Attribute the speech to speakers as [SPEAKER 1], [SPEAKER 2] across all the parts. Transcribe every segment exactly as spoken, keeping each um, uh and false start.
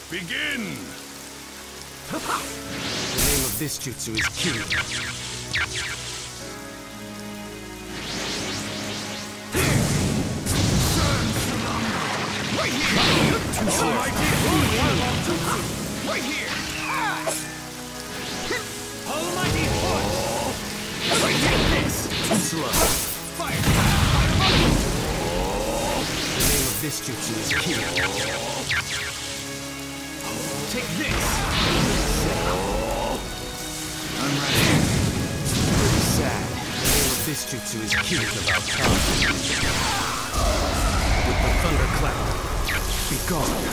[SPEAKER 1] Begin!
[SPEAKER 2] The name of this jutsu is Kiryu.
[SPEAKER 1] Right here! Too slow. Right here!
[SPEAKER 2] Almighty push!
[SPEAKER 1] Right here! This!
[SPEAKER 2] Too slow.
[SPEAKER 1] Fire!
[SPEAKER 2] The name of this jutsu is Kiryu. Take this!
[SPEAKER 1] I'm ready.
[SPEAKER 2] Pretty sad. The name of this jutsu is Kiryu about time. With the thunderclap, be gone.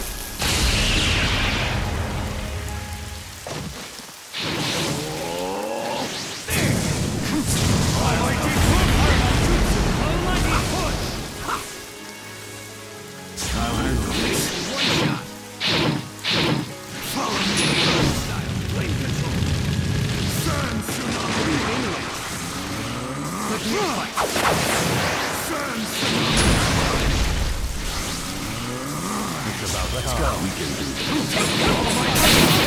[SPEAKER 1] I'll handle this. One shot. Follow me. Flame control. Sun tsunami. Let me fight. Sun tsunami.
[SPEAKER 2] It's about Let's time.
[SPEAKER 1] Go. We can do this.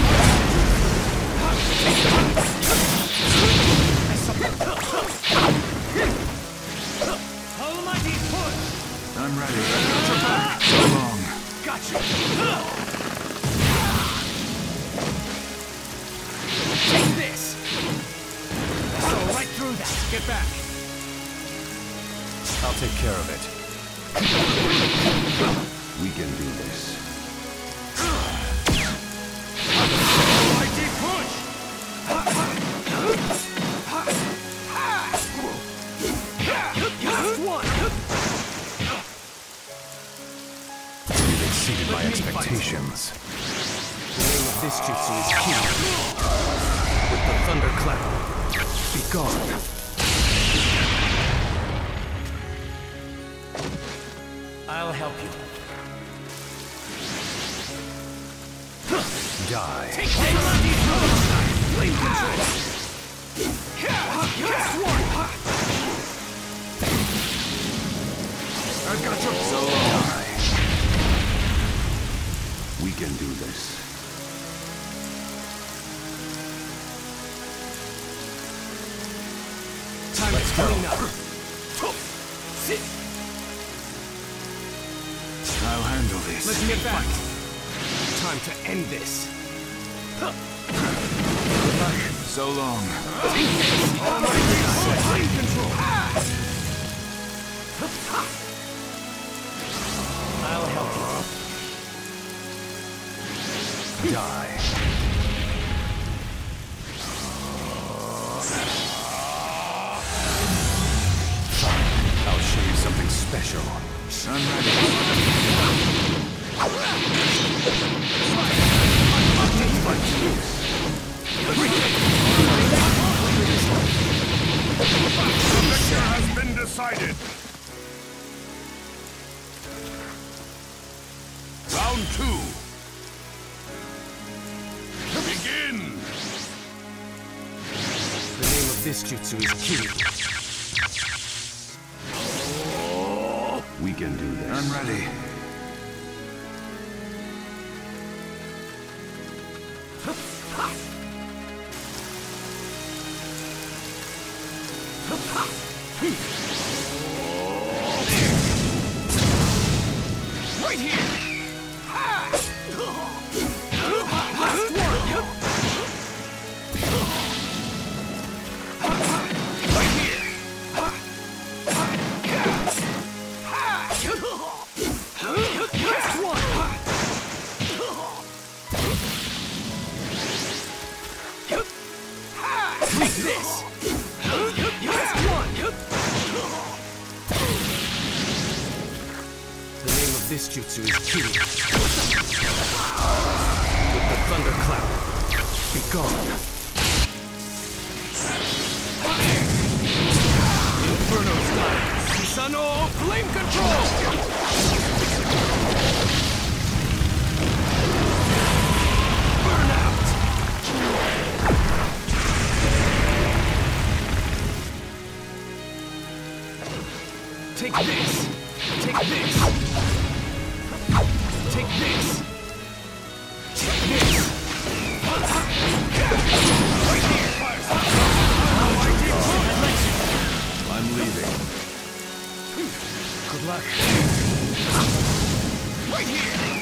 [SPEAKER 2] Almighty push!
[SPEAKER 1] I'm ready. So long.
[SPEAKER 2] Gotcha! Take this! So right through that. Get back. I'll take care of it.
[SPEAKER 1] We can do this.
[SPEAKER 2] Mighty push! Last one!
[SPEAKER 1] You've exceeded my expectations.
[SPEAKER 2] The name of this jutsu is Kiryu. With the thunderclap, be gone. I'll help you.
[SPEAKER 1] Die.
[SPEAKER 2] Take this! Flame control! Last one!
[SPEAKER 1] I've got your so long. We can do this.
[SPEAKER 2] Time to clean up. Sit.
[SPEAKER 1] I'll handle this.
[SPEAKER 2] Let's get back. Time to end this.
[SPEAKER 1] So long.
[SPEAKER 2] Flame control. I'll help you.
[SPEAKER 1] Die. Fine. I'll show you something special. I'm The victor has been decided. Round two. Begin.
[SPEAKER 2] The name of this jutsu is Kiryu.
[SPEAKER 1] We can do this. I'm ready.
[SPEAKER 2] Right here! Take this! Last one! The name of this jutsu is Kiryu. With the thunderclap, be gone. Inferno style! Susanoo flame control! Take this! Take this! Take this! Right here!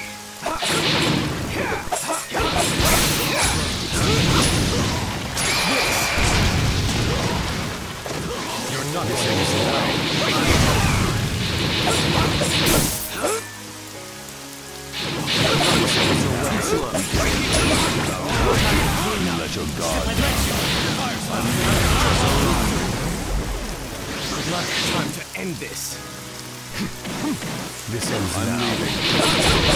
[SPEAKER 2] You're not going to die. Right here!
[SPEAKER 1] Let your guard.
[SPEAKER 2] Good luck. Time to end this.
[SPEAKER 1] This ends now.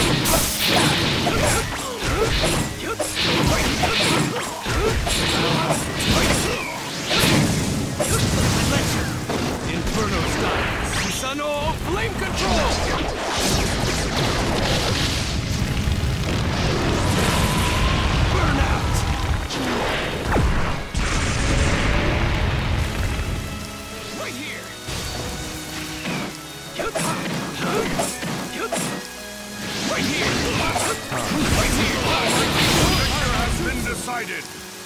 [SPEAKER 2] Inferno style. Susano flame control. Burn out. Right here. Right here. Right here.
[SPEAKER 1] Victor has been decided.